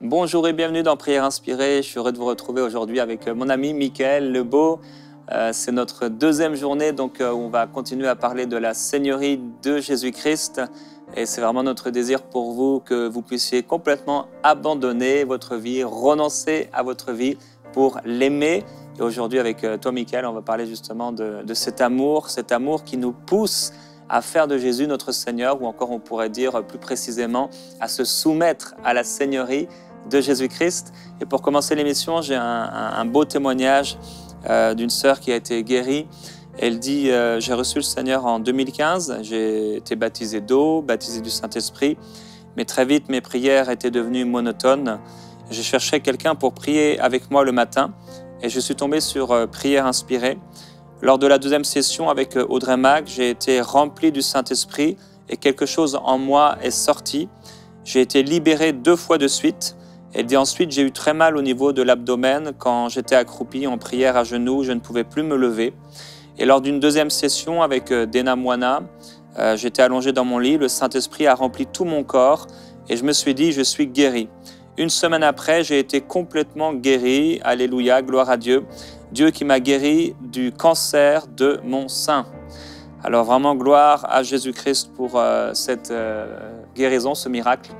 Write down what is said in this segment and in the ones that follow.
Bonjour et bienvenue dans Prière Inspirée. Je suis heureux de vous retrouver aujourd'hui avec mon ami Mickaël Lebeau. C'est notre deuxième journée, donc où on va continuer à parler de la Seigneurie de Jésus-Christ. Et c'est vraiment notre désir pour vous que vous puissiez complètement abandonner votre vie, renoncer à votre vie pour l'aimer. Et aujourd'hui, avec toi, Mickaël, on va parler justement de cet amour qui nous pousse à faire de Jésus notre Seigneur, ou encore on pourrait dire plus précisément à se soumettre à la Seigneurie de Jésus-Christ. Et pour commencer l'émission, j'ai un beau témoignage d'une sœur qui a été guérie. Elle dit j'ai reçu le Seigneur en 2015, j'ai été baptisé d'eau, baptisé du Saint-Esprit, mais très vite mes prières étaient devenues monotones. Je cherchais quelqu'un pour prier avec moi le matin et je suis tombé sur Prière Inspirée. Lors de la deuxième session avec Audrey Mac, j'ai été rempli du Saint-Esprit et quelque chose en moi est sorti. J'ai été libéré 2 fois de suite. Elle dit ensuite, j'ai eu très mal au niveau de l'abdomen. Quand j'étais accroupi en prière à genoux, je ne pouvais plus me lever. Et lors d'une deuxième session avec Dena Moana, j'étais allongé dans mon lit. Le Saint-Esprit a rempli tout mon corps et je me suis dit, je suis guéri. Une semaine après, j'ai été complètement guéri. Alléluia, gloire à Dieu. Dieu qui m'a guéri du cancer de mon sein. Alors vraiment, gloire à Jésus-Christ pour cette guérison, ce miracle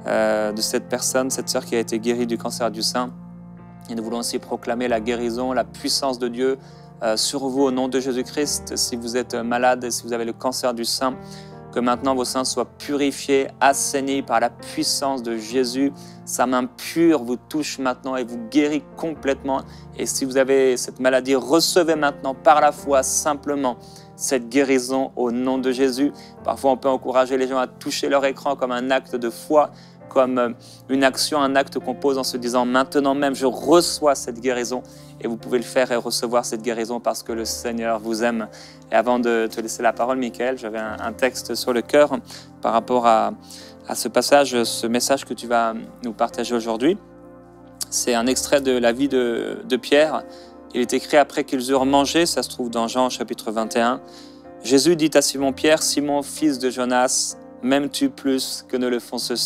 de cette personne, cette sœur qui a été guérie du cancer du sein. Et nous voulons aussi proclamer la guérison, la puissance de Dieu sur vous au nom de Jésus-Christ. Si vous êtes malade, si vous avez le cancer du sein, que maintenant vos seins soient purifiés, assainis par la puissance de Jésus. Sa main pure vous touche maintenant et vous guérit complètement. Et si vous avez cette maladie, recevez maintenant par la foi simplement cette guérison au nom de Jésus. Parfois, on peut encourager les gens à toucher leur écran comme un acte de foi, comme une action, un acte qu'on pose en se disant « Maintenant même, je reçois cette guérison ». Et vous pouvez le faire et recevoir cette guérison parce que le Seigneur vous aime. Et avant de te laisser la parole, Mickaël, j'avais un texte sur le cœur par rapport à ce passage, ce message que tu vas nous partager aujourd'hui. C'est un extrait de la vie de Pierre. Il est écrit après qu'ils eurent mangé, ça se trouve dans Jean chapitre 21. Jésus dit à Simon-Pierre, « Simon, fils de Jonas, m'aimes-tu plus que ne le font ceux-ci »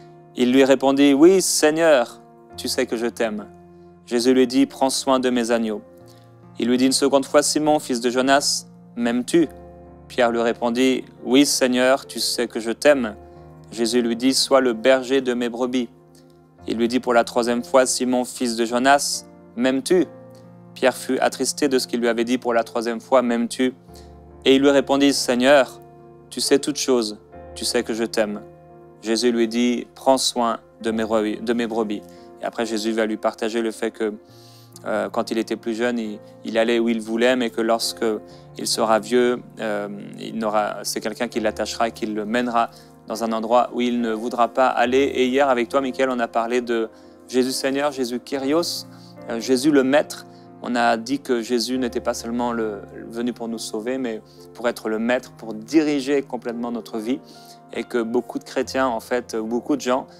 Il lui répondit, « Oui, Seigneur, tu sais que je t'aime. » Jésus lui dit, « Prends soin de mes agneaux. » Il lui dit une seconde fois, « Simon, fils de Jonas, m'aimes-tu » Pierre lui répondit, « Oui, Seigneur, tu sais que je t'aime. » Jésus lui dit, « Sois le berger de mes brebis. » Il lui dit pour la 3e fois, « Simon, fils de Jonas, m'aimes-tu » Pierre fut attristé de ce qu'il lui avait dit pour la 3e fois, « M'aimes-tu » Et il lui répondit, « Seigneur, tu sais toutes choses, tu sais que je t'aime. » Jésus lui dit, « Prends soin de mes brebis. » Et après, Jésus va lui partager le fait que quand il était plus jeune, il allait où il voulait, mais que lorsqu'il sera vieux, c'est quelqu'un qui l'attachera et qui le mènera dans un endroit où il ne voudra pas aller. Et hier, avec toi, Mickaël, on a parlé de Jésus Seigneur, Jésus Kyrios, Jésus le Maître. On a dit que Jésus n'était pas seulement venu pour nous sauver, mais pour être le Maître, pour diriger complètement notre vie. Et que beaucoup de chrétiens, en fait, beaucoup de gens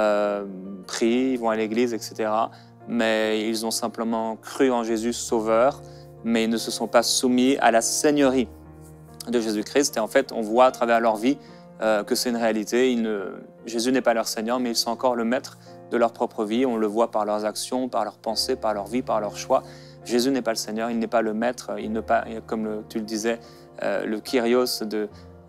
prient, vont à l'église, etc. Mais ils ont simplement cru en Jésus sauveur, mais ils ne se sont pas soumis à la Seigneurie de Jésus-Christ. Et en fait, on voit à travers leur vie que c'est une réalité. Jésus n'est pas leur Seigneur, mais ils sont encore le maître de leur propre vie. On le voit par leurs actions, par leurs pensées, par leur vie, par leurs choix. Jésus n'est pas le Seigneur, il n'est pas le maître, il n'est pas, comme tu le disais, le Kyrios de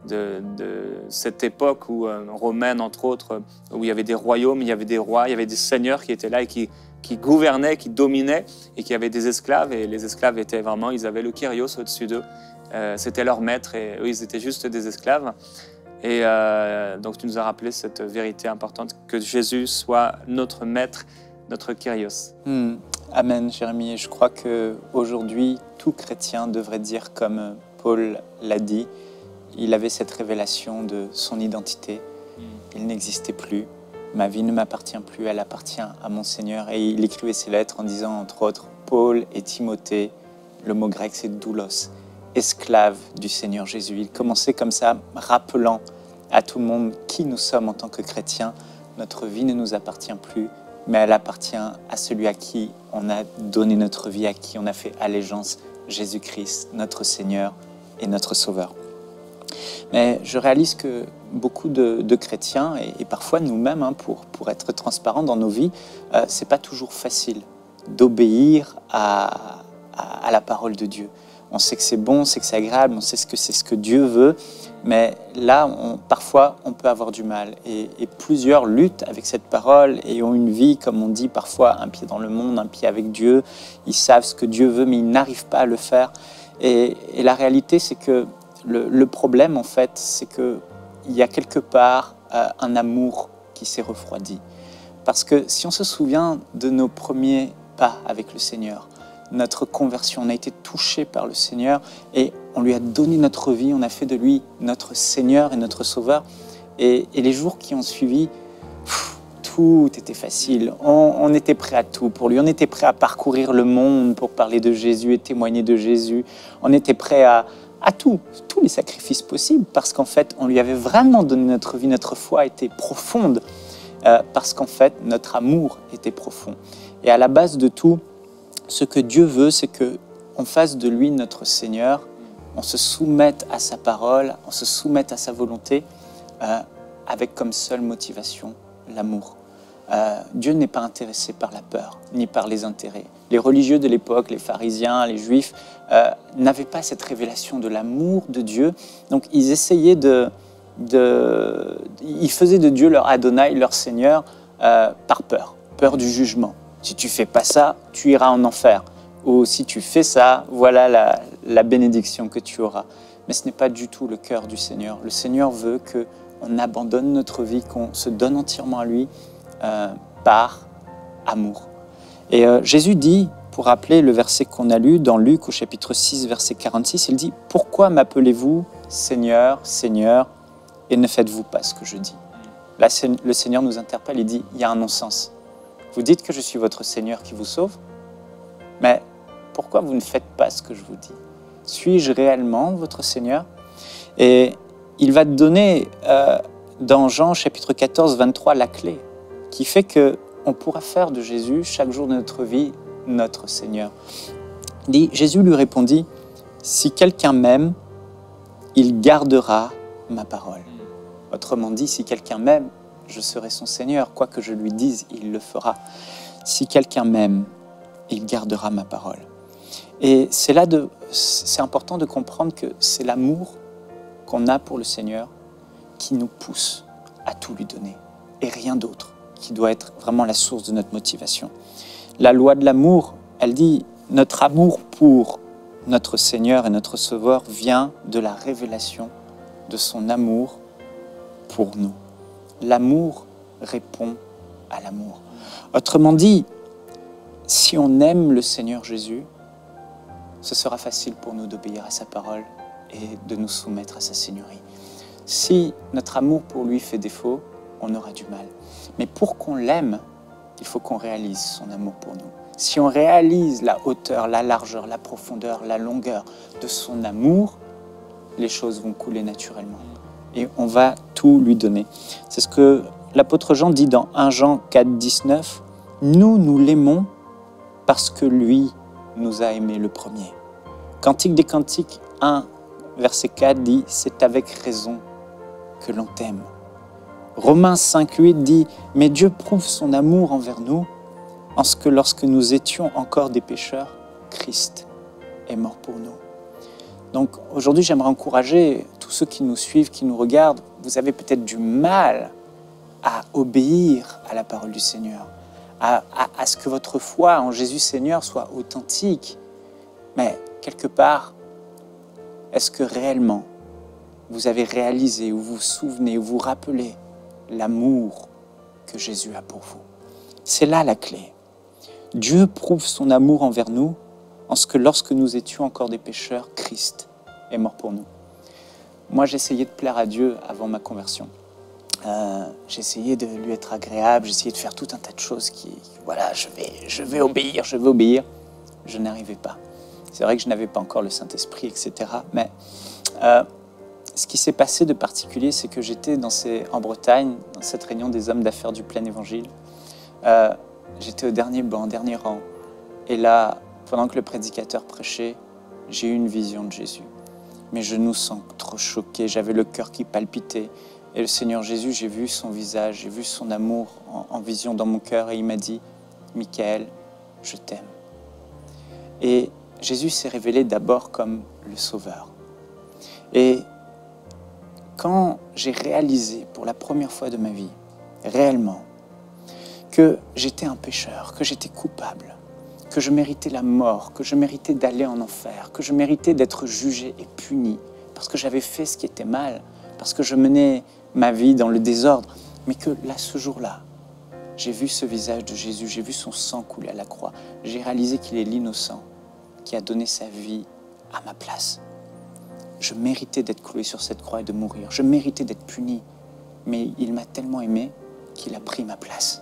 cette époque romaine, entre autres, où il y avait des royaumes, il y avait des rois, il y avait des seigneurs qui étaient là et qui gouvernaient, qui dominaient, et qui avaient des esclaves. Et les esclaves étaient vraiment, ils avaient le Kyrios au-dessus d'eux. C'était leur maître et eux, ils étaient juste des esclaves. Et donc, tu nous as rappelé cette vérité importante, que Jésus soit notre maître, notre Kyrios. Amen, Jérémie. Et je crois qu'aujourd'hui, tout chrétien devrait dire comme Paul l'a dit, il avait cette révélation de son identité. Il n'existait plus. Ma vie ne m'appartient plus, elle appartient à mon Seigneur. Et il écrivait ses lettres en disant, entre autres, Paul et Timothée, le mot grec c'est doulos, esclaves du Seigneur Jésus. Il commençait comme ça, rappelant à tout le monde qui nous sommes en tant que chrétiens. Notre vie ne nous appartient plus, mais elle appartient à celui à qui on a donné notre vie, à qui on a fait allégeance, Jésus-Christ, notre Seigneur et notre Sauveur. Mais je réalise que beaucoup de chrétiens, et parfois nous-mêmes, hein, pour être transparents dans nos vies, c'est pas toujours facile d'obéir à la parole de Dieu. On sait que c'est bon, on sait que c'est agréable, on sait que c'est ce que Dieu veut, mais là, parfois, on peut avoir du mal. Et plusieurs luttent avec cette parole et ont une vie, comme on dit parfois, un pied dans le monde, un pied avec Dieu. Ils savent ce que Dieu veut, mais ils n'arrivent pas à le faire. Et la réalité, c'est que le problème, en fait, c'est qu'il y a quelque part un amour qui s'est refroidi. Parce que si on se souvient de nos premiers pas avec le Seigneur, notre conversion, on a été touché par le Seigneur et on lui a donné notre vie, on a fait de lui notre Seigneur et notre Sauveur. Et les jours qui ont suivi, tout était facile. On était prêt à tout pour lui. On était prêt à parcourir le monde pour parler de Jésus et témoigner de Jésus. On était prêt à tous les sacrifices possibles parce qu'en fait, on lui avait vraiment donné notre vie. Notre foi était profonde parce qu'en fait, notre amour était profond. Et à la base de tout, ce que Dieu veut, c'est qu'on fasse de lui notre Seigneur, on se soumette à sa parole, on se soumette à sa volonté, avec comme seule motivation l'amour. Dieu n'est pas intéressé par la peur, ni par les intérêts. Les religieux de l'époque, les pharisiens, les juifs, n'avaient pas cette révélation de l'amour de Dieu. Donc ils essayaient ils faisaient de Dieu leur Adonai, leur Seigneur, par peur du jugement. Si tu fais pas ça, tu iras en enfer. Ou si tu fais ça, voilà la bénédiction que tu auras. Mais ce n'est pas du tout le cœur du Seigneur. Le Seigneur veut qu'on abandonne notre vie, qu'on se donne entièrement à lui par amour. Et Jésus dit, pour rappeler le verset qu'on a lu dans Luc au chapitre 6, verset 46, il dit « Pourquoi m'appelez-vous Seigneur, Seigneur, et ne faites-vous pas ce que je dis ?» Là, le Seigneur nous interpelle, il dit « Il y a un non-sens. Vous dites que je suis votre Seigneur qui vous sauve, mais pourquoi vous ne faites pas ce que je vous dis? Suis-je réellement votre Seigneur ?» Et il va te donner dans Jean chapitre 14, 23 la clé qui fait qu'on pourra faire de Jésus chaque jour de notre vie notre Seigneur. Jésus lui répondit « Si quelqu'un m'aime, il gardera ma parole. » Autrement dit, si quelqu'un m'aime, je serai son Seigneur, quoi que je lui dise, il le fera. Si quelqu'un m'aime, il gardera ma parole. Et c'est important de comprendre que c'est l'amour qu'on a pour le Seigneur qui nous pousse à tout lui donner, et rien d'autre, qui doit être vraiment la source de notre motivation. La loi de l'amour, elle dit, notre amour pour notre Seigneur et notre Sauveur vient de la révélation de son amour pour nous. L'amour répond à l'amour. Autrement dit, si on aime le Seigneur Jésus, ce sera facile pour nous d'obéir à sa parole et de nous soumettre à sa seigneurie. Si notre amour pour lui fait défaut, on aura du mal. Mais pour qu'on l'aime, il faut qu'on réalise son amour pour nous. Si on réalise la hauteur, la largeur, la profondeur, la longueur de son amour, les choses vont couler naturellement. Et on va tout lui donner. C'est ce que l'apôtre Jean dit dans 1 Jean 4, 19. « Nous l'aimons parce que lui nous a aimés le premier. » Cantique des Cantiques 1, verset 4 dit « C'est avec raison que l'on t'aime. » Romains 5, 8 dit « Mais Dieu prouve son amour envers nous en ce que lorsque nous étions encore des pécheurs, Christ est mort pour nous. » Donc aujourd'hui, j'aimerais encourager tous ceux qui nous suivent, qui nous regardent. Vous avez peut-être du mal à obéir à la parole du Seigneur, à ce que votre foi en Jésus Seigneur soit authentique. Mais quelque part, est-ce que réellement vous avez réalisé, ou vous vous souvenez, ou vous rappelez l'amour que Jésus a pour vous? C'est là la clé. Dieu prouve son amour envers nous en ce que lorsque nous étions encore des pécheurs, Christ est mort pour nous. Moi, j'essayais de plaire à Dieu avant ma conversion. J'essayais de lui être agréable, j'essayais de faire tout un tas de choses voilà, je vais obéir. Je n'arrivais pas. C'est vrai que je n'avais pas encore le Saint-Esprit, etc. Mais ce qui s'est passé de particulier, c'est que j'étais en Bretagne, dans cette réunion des hommes d'affaires du plein évangile. J'étais au dernier banc, dernier rang. Et là, pendant que le prédicateur prêchait, j'ai eu une vision de Jésus. mes genoux s'entrechoquaient, j'avais le cœur qui palpitait. Et le Seigneur Jésus, j'ai vu son visage, j'ai vu son amour en vision dans mon cœur et il m'a dit, Michael, je t'aime. Et Jésus s'est révélé d'abord comme le Sauveur. Et quand j'ai réalisé pour la première fois de ma vie, réellement, que j'étais un pécheur, que j'étais coupable, que je méritais la mort, que je méritais d'aller en enfer, que je méritais d'être jugé et puni, parce que j'avais fait ce qui était mal, parce que je menais ma vie dans le désordre, mais que là, ce jour-là, j'ai vu ce visage de Jésus, j'ai vu son sang couler à la croix, j'ai réalisé qu'il est l'innocent qui a donné sa vie à ma place. Je méritais d'être cloué sur cette croix et de mourir, je méritais d'être puni, mais il m'a tellement aimé qu'il a pris ma place.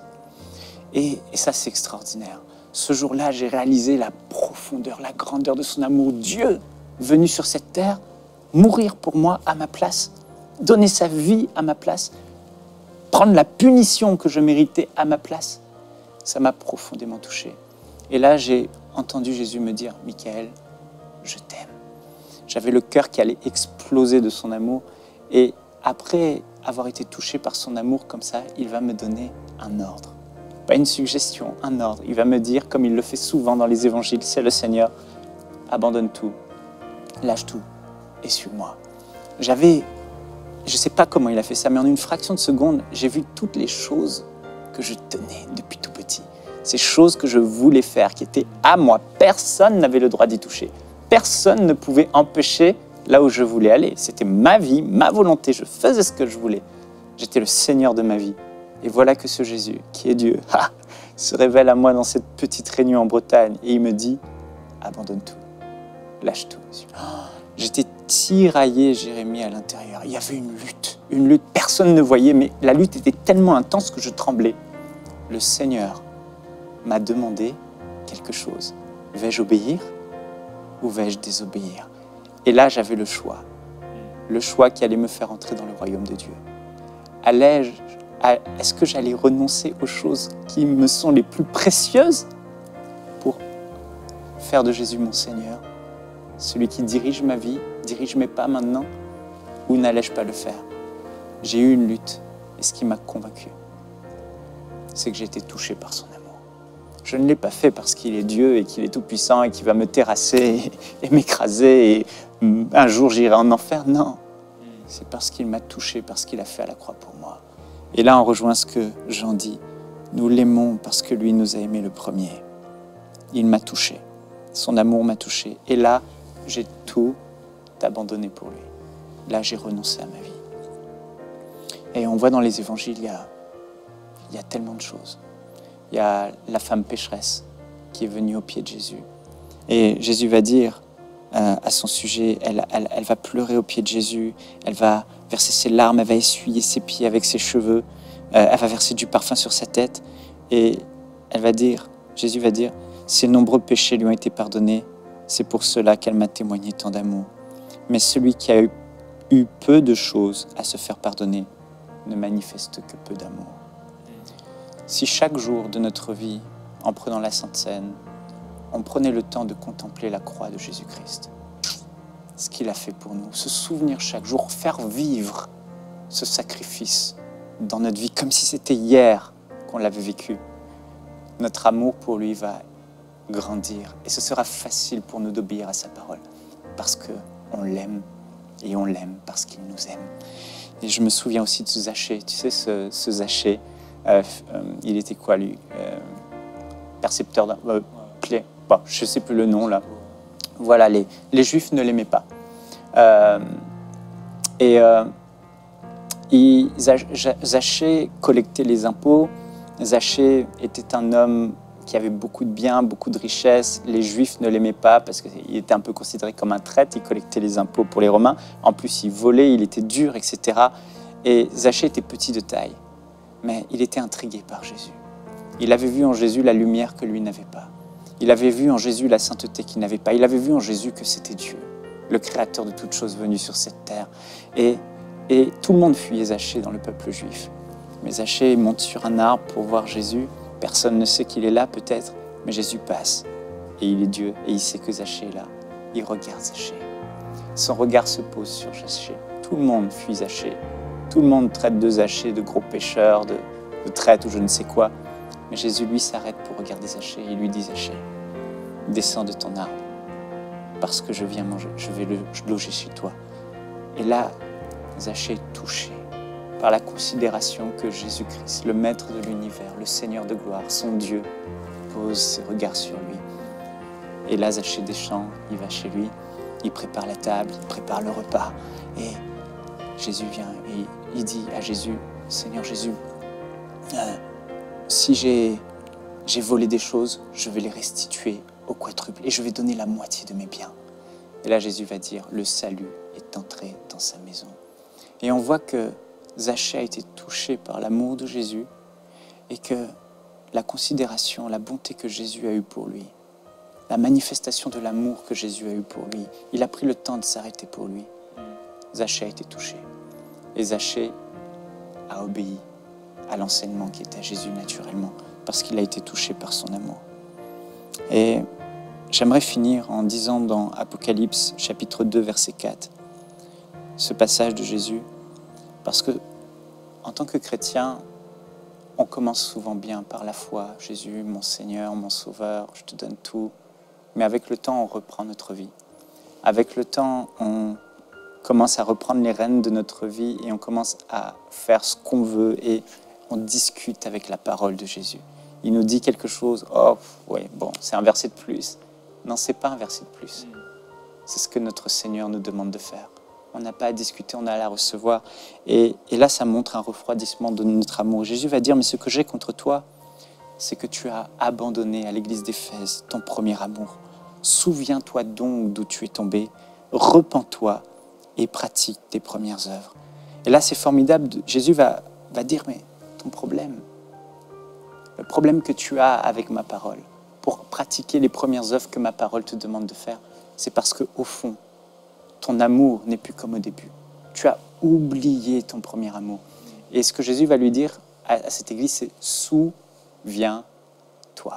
Et ça, c'est extraordinaire. Ce jour-là, j'ai réalisé la profondeur, la grandeur de son amour. Dieu, venu sur cette terre, mourir pour moi à ma place, donner sa vie à ma place, prendre la punition que je méritais à ma place. Ça m'a profondément touché. Et là, j'ai entendu Jésus me dire, « Michael, je t'aime. » J'avais le cœur qui allait exploser de son amour. Et après avoir été touché par son amour comme ça, il va me donner un ordre. Pas une suggestion, un ordre. Il va me dire, comme il le fait souvent dans les évangiles, c'est le Seigneur, abandonne tout, lâche tout et suis-moi. Je ne sais pas comment il a fait ça, mais en une fraction de seconde, j'ai vu toutes les choses que je tenais depuis tout petit. Ces choses que je voulais faire, qui étaient à moi. Personne n'avait le droit d'y toucher. Personne ne pouvait empêcher là où je voulais aller. C'était ma vie, ma volonté. Je faisais ce que je voulais. J'étais le Seigneur de ma vie. Et voilà que ce Jésus, qui est Dieu, se révèle à moi dans cette petite réunion en Bretagne. Et il me dit, abandonne tout, lâche tout. J'étais tiraillé, Jérémie, à l'intérieur. Il y avait une lutte. Personne ne voyait, mais la lutte était tellement intense que je tremblais. Le Seigneur m'a demandé quelque chose. Vais-je obéir ou vais-je désobéir? Et là, j'avais le choix qui allait me faire entrer dans le royaume de Dieu. Est-ce que j'allais renoncer aux choses qui me sont les plus précieuses pour faire de Jésus mon Seigneur, celui qui dirige ma vie, dirige mes pas maintenant, ou n'allais-je pas le faire? J'ai eu une lutte, et ce qui m'a convaincu, c'est que j'ai été touché par son amour. Je ne l'ai pas fait parce qu'il est Dieu et qu'il est tout-puissant et qu'il va me terrasser et m'écraser et un jour j'irai en enfer. Non, c'est parce qu'il m'a touché, parce qu'il a fait à la croix pour moi. Et là, on rejoint ce que Jean dit. Nous l'aimons parce que lui nous a aimés le premier. Il m'a touché. Son amour m'a touché. Et là, j'ai tout abandonné pour lui. Là, j'ai renoncé à ma vie. Et on voit dans les évangiles, il y a tellement de choses. Il y a la femme pécheresse qui est venue au pied de Jésus. Et Jésus va dire à son sujet, elle va pleurer au pied de Jésus, elle va verser ses larmes, elle va essuyer ses pieds avec ses cheveux, elle va verser du parfum sur sa tête. Et Jésus va dire, ses nombreux péchés lui ont été pardonnés, c'est pour cela qu'elle m'a témoigné tant d'amour. Mais celui qui a eu peu de choses à se faire pardonner ne manifeste que peu d'amour. Si chaque jour de notre vie, en prenant la Sainte Seine, on prenait le temps de contempler la croix de Jésus-Christ, ce qu'il a fait pour nous, se souvenir chaque jour, faire vivre ce sacrifice dans notre vie, comme si c'était hier qu'on l'avait vécu, notre amour pour lui va grandir et ce sera facile pour nous d'obéir à sa parole, parce qu'on l'aime et on l'aime parce qu'il nous aime. Et je me souviens aussi de Zachée, tu sais, ce Zachée, il était quoi lui, percepteur d'un clé, bon, je ne sais plus le nom là. Voilà, les Juifs ne l'aimaient pas. Zachée collectait les impôts. Zachée était un homme qui avait beaucoup de biens, beaucoup de richesses. Les Juifs ne l'aimaient pas parce qu'il était un peu considéré comme un traître. Il collectait les impôts pour les Romains. En plus, il volait, il était dur, etc. Et Zachée était petit de taille, mais il était intrigué par Jésus. Il avait vu en Jésus la lumière que lui n'avait pas. Il avait vu en Jésus la sainteté qu'il n'avait pas. Il avait vu en Jésus que c'était Dieu, le créateur de toutes choses venu sur cette terre. Et tout le monde fuyait Zachée dans le peuple juif. Mais Zachée monte sur un arbre pour voir Jésus. Personne ne sait qu'il est là peut-être, mais Jésus passe. Et il est Dieu et il sait que Zachée est là. Il regarde Zachée. son regard se pose sur Zachée. Tout le monde fuit Zachée. Tout le monde traite de Zachée de gros pécheur, de traître ou je ne sais quoi. Mais Jésus, lui, s'arrête pour regarder Zachée. Il lui dit, Zachée, descends de ton arbre, parce que je viens manger, je vais loger chez toi. Et là, Zachée est touché par la considération que Jésus-Christ, le Maître de l'univers, le Seigneur de gloire, son Dieu, pose ses regards sur lui. Et là, Zachée descend, il va chez lui, il prépare la table, il prépare le repas. Et Jésus vient et il dit à Jésus, Seigneur Jésus, si j'ai volé des choses, je vais les restituer au quadruple et je vais donner la moitié de mes biens. Et là, Jésus va dire, le salut est entré dans sa maison. Et on voit que Zachée a été touché par l'amour de Jésus et que la considération, la bonté que Jésus a eue pour lui, la manifestation de l'amour que Jésus a eu pour lui, il a pris le temps de s'arrêter pour lui. Zachée a été touché. Et Zachée a obéi à l'enseignement qui était à Jésus naturellement, parce qu'il a été touché par son amour. Et j'aimerais finir en disant dans Apocalypse, chapitre 2, verset 4, ce passage de Jésus, parce que en tant que chrétien, on commence souvent bien par la foi. Jésus, mon Seigneur, mon Sauveur, je te donne tout. Mais avec le temps, on reprend notre vie. Avec le temps, on commence à reprendre les rênes de notre vie et on commence à faire ce qu'on veut et on discute avec la parole de Jésus. Il nous dit quelque chose, oh, ouais, bon, c'est un verset de plus. Non, c'est pas un verset de plus. C'est ce que notre Seigneur nous demande de faire. On n'a pas à discuter, on a à la recevoir. Et là, ça montre un refroidissement de notre amour. Jésus va dire, mais ce que j'ai contre toi, c'est que tu as abandonné à l'église d'Éphèse ton premier amour. Souviens-toi donc d'où tu es tombé, repens-toi et pratique tes premières œuvres. Et là, c'est formidable. Jésus va dire, mais ton problème, le problème que tu as avec ma parole, pour pratiquer les premières œuvres que ma parole te demande de faire, c'est parce qu'au fond, ton amour n'est plus comme au début. Tu as oublié ton premier amour. Et ce que Jésus va lui dire à cette église, c'est « souviens-toi ».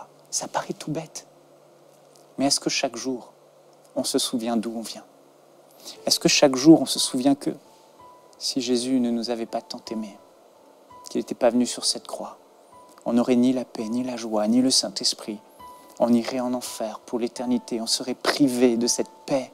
Ça paraît tout bête. Mais est-ce que chaque jour, on se souvient d'où on vient? Est-ce que chaque jour, on se souvient que si Jésus ne nous avait pas tant aimés, qu'il n'était pas venu sur cette croix, on n'aurait ni la paix, ni la joie, ni le Saint-Esprit. On irait en enfer pour l'éternité. On serait privé de cette paix.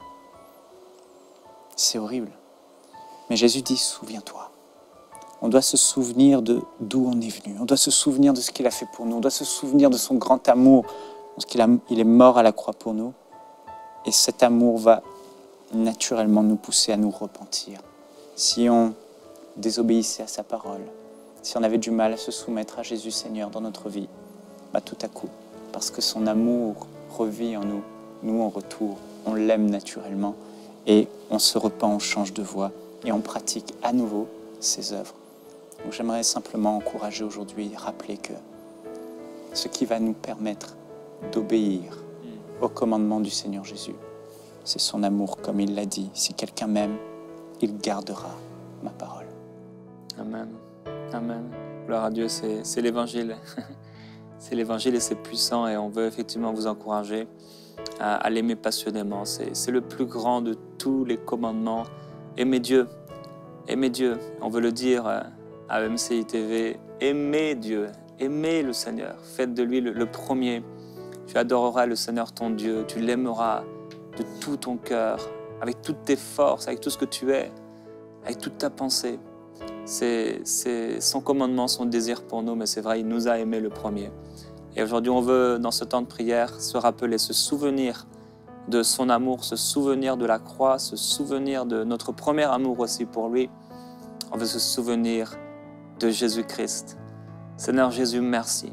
C'est horrible. Mais Jésus dit, souviens-toi. On doit se souvenir d'où on est venu. On doit se souvenir de ce qu'il a fait pour nous. On doit se souvenir de son grand amour. Parce qu'il est mort à la croix pour nous. Et cet amour va naturellement nous pousser à nous repentir. Si on désobéissait à sa parole, si on avait du mal à se soumettre à Jésus Seigneur dans notre vie, tout à coup, parce que son amour revit en nous, nous en retour, on l'aime naturellement et on se repent, on change de voie et on pratique à nouveau ses œuvres. Donc j'aimerais simplement encourager aujourd'hui, rappeler que ce qui va nous permettre d'obéir au commandement du Seigneur Jésus, c'est son amour, comme il l'a dit. Si quelqu'un m'aime, il gardera ma parole. Amen. Amen. Gloire à Dieu, c'est l'Évangile. C'est l'Évangile et c'est puissant et on veut effectivement vous encourager à l'aimer passionnément. C'est le plus grand de tous les commandements. Aimez Dieu. Aimez Dieu. On veut le dire à MCI TV. Aimez Dieu. Aimez le Seigneur. Faites de lui le premier. Tu adoreras le Seigneur ton Dieu. Tu l'aimeras de tout ton cœur, avec toutes tes forces, avec tout ce que tu es, avec toute ta pensée. C'est son commandement, son désir pour nous, mais c'est vrai, il nous a aimés le premier. Et aujourd'hui, on veut, dans ce temps de prière, se rappeler, se souvenir de son amour, se souvenir de la croix, se souvenir de notre premier amour aussi pour lui. On veut se souvenir de Jésus-Christ. Seigneur Jésus, merci.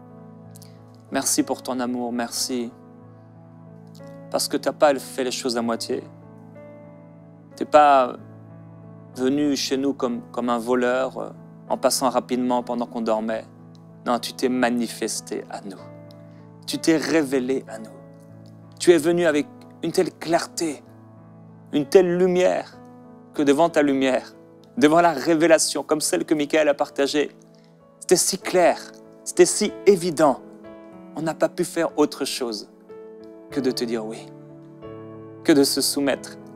Merci pour ton amour, merci. Parce que tu n'as pas fait les choses à moitié. Tu n'es pas venu chez nous comme un voleur, en passant rapidement pendant qu'on dormait. Non, tu t'es manifesté à nous. Tu t'es révélé à nous. Tu es venu avec une telle clarté, une telle lumière, que devant ta lumière, devant la révélation, comme celle que Michael a partagée, c'était si clair, c'était si évident. On n'a pas pu faire autre chose que de te dire oui, que de se soumettre,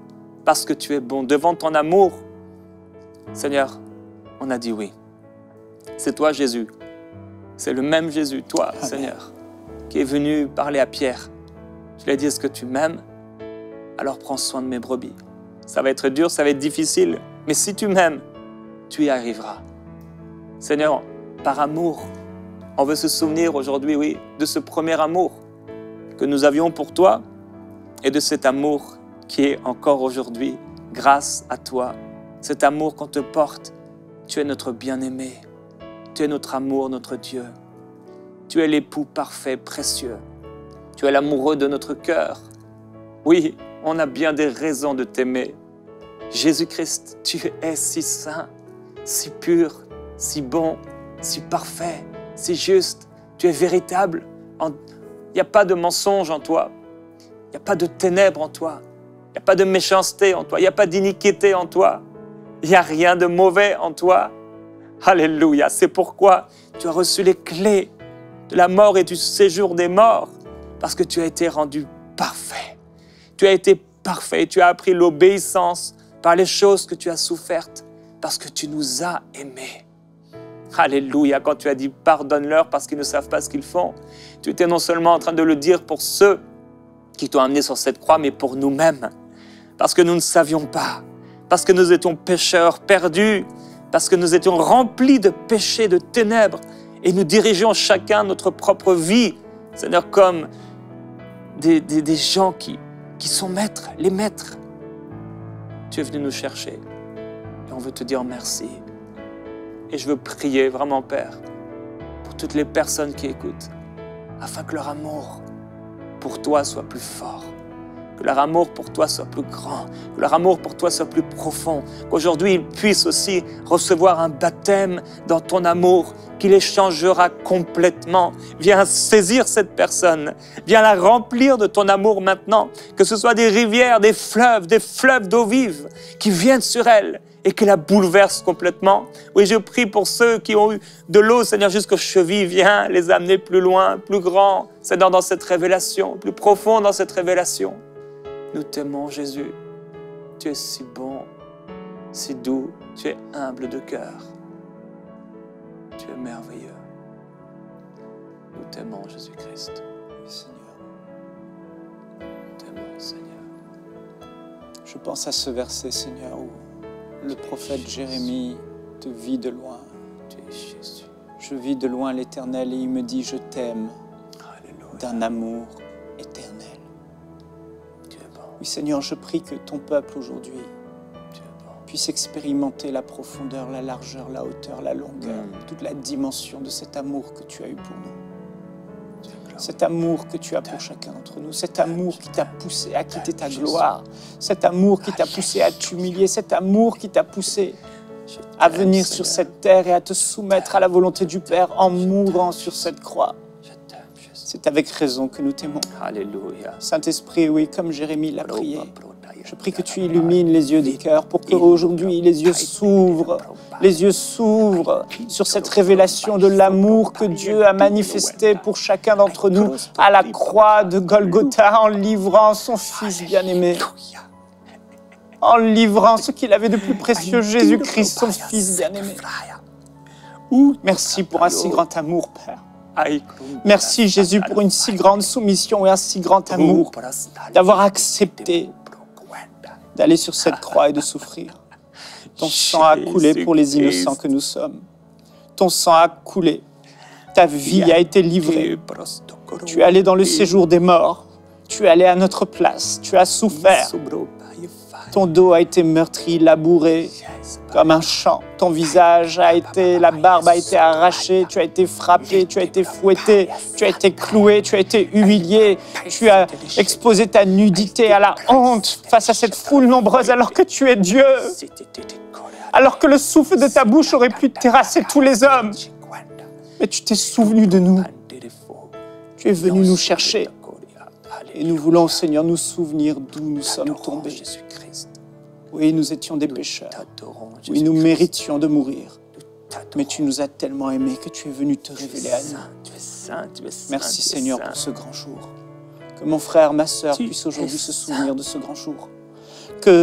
parce que tu es bon, devant ton amour. Seigneur, on a dit oui. C'est toi, Jésus. C'est le même Jésus, toi, Amen. Seigneur, qui est venu parler à Pierre. Tu lui as dit, est-ce que tu m'aimes? Alors prends soin de mes brebis. Ça va être dur, ça va être difficile, mais si tu m'aimes, tu y arriveras. Seigneur, par amour, on veut se souvenir aujourd'hui, oui, de ce premier amour que nous avions pour toi et de cet amour qui est encore aujourd'hui, grâce à toi. Cet amour qu'on te porte, tu es notre bien-aimé, tu es notre amour, notre Dieu. Tu es l'époux parfait, précieux. Tu es l'amoureux de notre cœur. Oui, on a bien des raisons de t'aimer. Jésus-Christ, tu es si saint, si pur, si bon, si parfait, si juste. Tu es véritable. Il n'y a pas de mensonge en toi. Il n'y a pas de ténèbres en toi. Il n'y a pas de méchanceté en toi. Il n'y a pas d'iniquité en toi. Il n'y a rien de mauvais en toi. Alléluia. C'est pourquoi tu as reçu les clés de la mort et du séjour des morts. Parce que tu as été rendu parfait. Tu as été parfait. Tu as appris l'obéissance par les choses que tu as souffertes. Parce que tu nous as aimés. Alléluia. Quand tu as dit pardonne-leur parce qu'ils ne savent pas ce qu'ils font, tu étais non seulement en train de le dire pour ceux qui t'ont amené sur cette croix, mais pour nous-mêmes. Parce que nous ne savions pas. Parce que nous étions pécheurs perdus. Parce que nous étions remplis de péchés, de ténèbres. Et nous dirigeons chacun notre propre vie. Seigneur, comme des gens qui sont maîtres, les maîtres. Tu es venu nous chercher. Et on veut te dire merci. Et je veux prier vraiment, Père, pour toutes les personnes qui écoutent, afin que leur amour pour toi soit plus fort, que leur amour pour toi soit plus grand, que leur amour pour toi soit plus profond, qu'aujourd'hui ils puissent aussi recevoir un baptême dans ton amour qui les changera complètement. Viens saisir cette personne, viens la remplir de ton amour maintenant, que ce soit des rivières, des fleuves d'eau vive qui viennent sur elle et qui la bouleversent complètement. Oui, je prie pour ceux qui ont eu de l'eau, Seigneur, jusqu'aux chevilles. Viens les amener plus loin, plus grand, Seigneur, dans cette révélation, plus profond dans cette révélation. Nous t'aimons, Jésus. Tu es si bon, si doux, tu es humble de cœur. Tu es merveilleux. Nous t'aimons, Jésus-Christ. Oui, Seigneur. Nous t'aimons, Seigneur. Je pense à ce verset, Seigneur, où le prophète Jérémie te vit de loin. Tu es Jésus. Je vis de loin l'Éternel et il me dit, je t'aime d'un amour éternel. Tu es bon. Oui, Seigneur, je prie que ton peuple aujourd'hui Tu es bon. puisse expérimenter la profondeur, la largeur, la hauteur, la longueur, toute la dimension de cet amour que tu as eu pour nous. Cet amour que tu as pour chacun d'entre nous, cet amour qui t'a poussé à quitter ta gloire, cet amour qui t'a poussé à t'humilier, cet amour qui t'a poussé à venir sur cette terre et à te soumettre à la volonté du Père en mourant sur cette croix. C'est avec raison que nous t'aimons. Alléluia. Saint-Esprit, oui, comme Jérémie l'a prié, je prie que tu illumines les yeux des cœurs pour qu'aujourd'hui les yeux s'ouvrent sur cette révélation de l'amour que Dieu a manifesté pour chacun d'entre nous à la croix de Golgotha en livrant son Fils bien-aimé, en livrant ce qu'il avait de plus précieux, Jésus-Christ, son Fils bien-aimé. Merci pour un si grand amour, Père. Merci Jésus pour une si grande soumission et un si grand amour, d'avoir accepté d'aller sur cette croix et de souffrir. Ton sang a coulé pour les innocents que nous sommes. Ton sang a coulé. Ta vie a été livrée. Tu es allé dans le séjour des morts. Tu es allé à notre place. Tu as souffert. Ton dos a été meurtri, labouré comme un champ. Ton visage a été, la barbe a été arrachée. Tu as été frappé, tu as été fouetté, tu as été cloué, tu as été humilié. Tu as exposé ta nudité à la honte face à cette foule nombreuse alors que tu es Dieu. Alors que le souffle de ta bouche aurait pu terrasser tous les hommes. Mais tu t'es souvenu de nous. Tu es venu nous chercher. Et nous voulons, Seigneur, nous souvenir d'où nous sommes tombés. Oui, nous étions des pécheurs. Oui, nous méritions de mourir. Mais tu nous as tellement aimés que tu es venu te révéler à nous. Merci, Seigneur, pour ce grand jour. Que mon frère, ma sœur puissent aujourd'hui se souvenir de ce grand jour. Que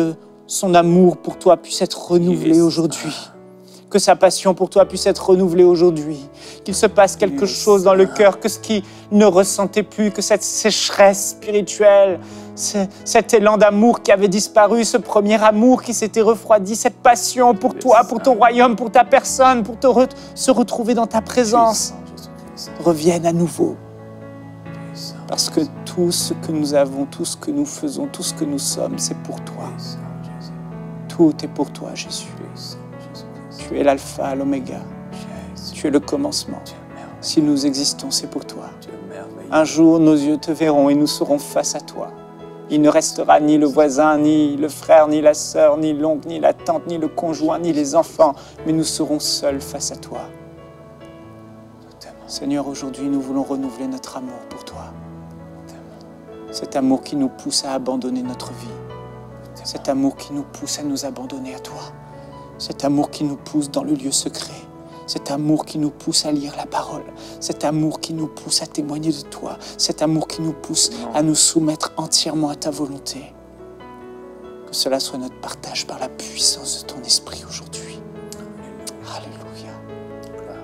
son amour pour toi puisse être renouvelé aujourd'hui. Que sa passion pour toi puisse être renouvelée aujourd'hui. Qu'il se passe quelque chose dans le cœur, que ce qu'il ne ressentait plus, que cette sécheresse spirituelle, cet élan d'amour qui avait disparu, ce premier amour qui s'était refroidi, cette passion pour toi, pour ton royaume, pour ta personne, pour se retrouver dans ta présence, revienne à nouveau. Parce que tout ce que nous avons, tout ce que nous faisons, tout ce que nous sommes, c'est pour toi. Tout est pour toi, Jésus. Tu es l'alpha, l'oméga. Tu es le commencement. Si nous existons, c'est pour toi. Un jour, nos yeux te verront et nous serons face à toi. Il ne restera ni le voisin, ni le frère, ni la sœur, ni l'oncle, ni la tante, ni le conjoint, ni les enfants, mais nous serons seuls face à toi. Seigneur, aujourd'hui, nous voulons renouveler notre amour pour toi. Cet amour qui nous pousse à abandonner notre vie. Cet amour qui nous pousse à nous abandonner à toi. Cet amour qui nous pousse dans le lieu secret. Cet amour qui nous pousse à lire la parole. Cet amour qui nous pousse à témoigner de toi. Cet amour qui nous pousse à nous soumettre entièrement à ta volonté. Que cela soit notre partage par la puissance de ton esprit aujourd'hui. Alléluia. Gloire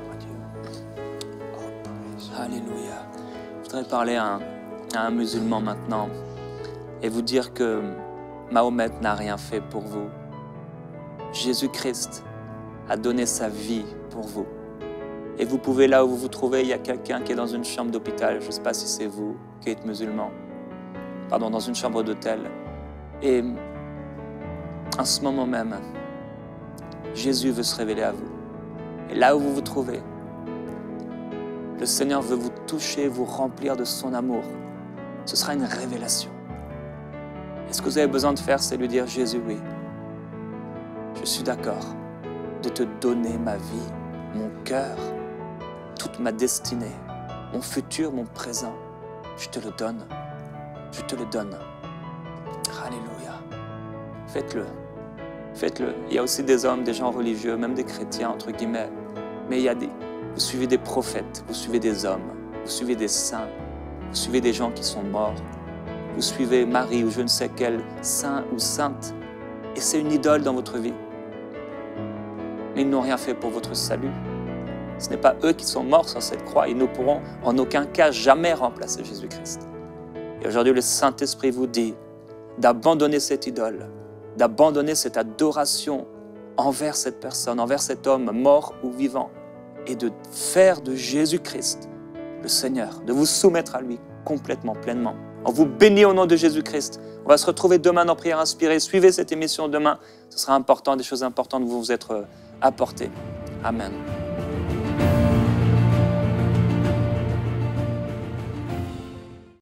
à Dieu. Alléluia. Je voudrais parler à un musulman maintenant et vous dire que Mahomet n'a rien fait pour vous. Jésus-Christ a donné sa vie pour vous. Et vous pouvez, là où vous vous trouvez, il y a quelqu'un qui est dans une chambre d'hôpital, je ne sais pas si c'est vous qui êtes musulman, pardon, dans une chambre d'hôtel. Et en ce moment même, Jésus veut se révéler à vous. Et là où vous vous trouvez, le Seigneur veut vous toucher, vous remplir de son amour. Ce sera une révélation. Et ce que vous avez besoin de faire, c'est lui dire, Jésus, oui, je suis d'accord de te donner ma vie, mon cœur, toute ma destinée, mon futur, mon présent. Je te le donne. Je te le donne. Alléluia. Faites-le. Faites-le. Il y a aussi des hommes, des gens religieux, même des chrétiens, entre guillemets. Mais vous suivez des prophètes, vous suivez des hommes, vous suivez des saints, vous suivez des gens qui sont morts. Vous suivez Marie ou je ne sais quel saint ou sainte. Et c'est une idole dans votre vie. Mais ils n'ont rien fait pour votre salut. Ce n'est pas eux qui sont morts sur cette croix. Ils ne pourront en aucun cas jamais remplacer Jésus-Christ. Et aujourd'hui, le Saint-Esprit vous dit d'abandonner cette idole, d'abandonner cette adoration envers cette personne, envers cet homme mort ou vivant, et de faire de Jésus-Christ le Seigneur, de vous soumettre à lui complètement, pleinement. On vous bénit au nom de Jésus-Christ. On va se retrouver demain dans Prière Inspirée. Suivez cette émission demain. Ce sera important, des choses importantes vont vous être apportées. Amen.